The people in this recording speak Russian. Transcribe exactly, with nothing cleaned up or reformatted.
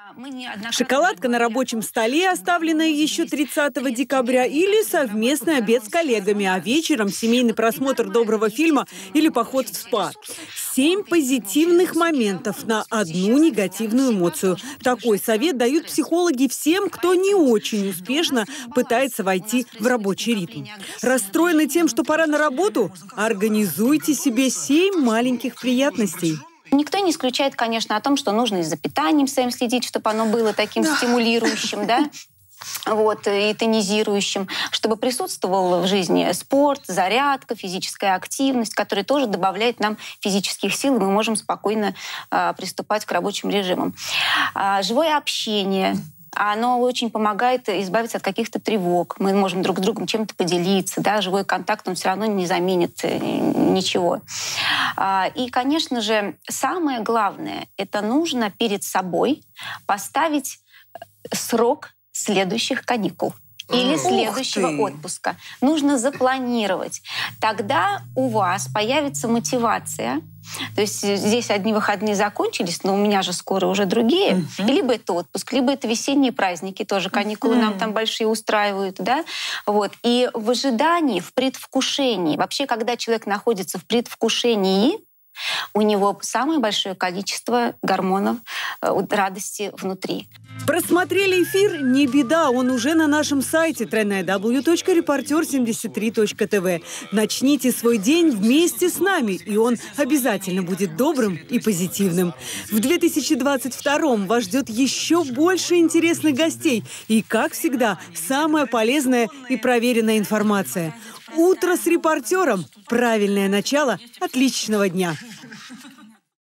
Шоколадка на рабочем столе, оставленная еще тридцатого декабря, или совместный обед с коллегами, а вечером семейный просмотр доброго фильма или поход в спа. Семь позитивных моментов на одну негативную эмоцию. Такой совет дают психологи всем, кто не очень успешно пытается войти в рабочий ритм. Расстроены тем, что пора на работу? Организуйте себе семь маленьких приятностей. Никто не исключает, конечно, о том, что нужно и за питанием своим следить, чтобы оно было таким да. стимулирующим, да, вот, и тонизирующим, чтобы присутствовал в жизни спорт, зарядка, физическая активность, которая тоже добавляет нам физических сил, и мы можем спокойно а, приступать к рабочим режимам. А, живое общение. Оно очень помогает избавиться от каких-то тревог. Мы можем друг с другом чем-то поделиться. Да? Живой контакт, он все равно не заменит ничего. И, конечно же, самое главное, это нужно перед собой поставить срок следующих каникул или следующего отпуска. Нужно запланировать. Тогда у вас появится мотивация. То есть здесь одни выходные закончились, но у меня же скоро уже другие. Uh-huh. Либо это отпуск, либо это весенние праздники, тоже каникулы uh-huh. нам там большие устраивают. Да? Вот. И в ожидании, в предвкушении, вообще, когда человек находится в предвкушении, у него самое большое количество гормонов радости внутри. Просмотрели эфир? Не беда, он уже на нашем сайте дабл ю дабл ю дабл ю точка репортер семьдесят три точка тэ вэ. Начните свой день вместе с нами, и он обязательно будет добрым и позитивным. В две тысячи двадцать втором вас ждет еще больше интересных гостей и, как всегда, самая полезная и проверенная информация. Утро с репортером. Правильное начало отличного дня.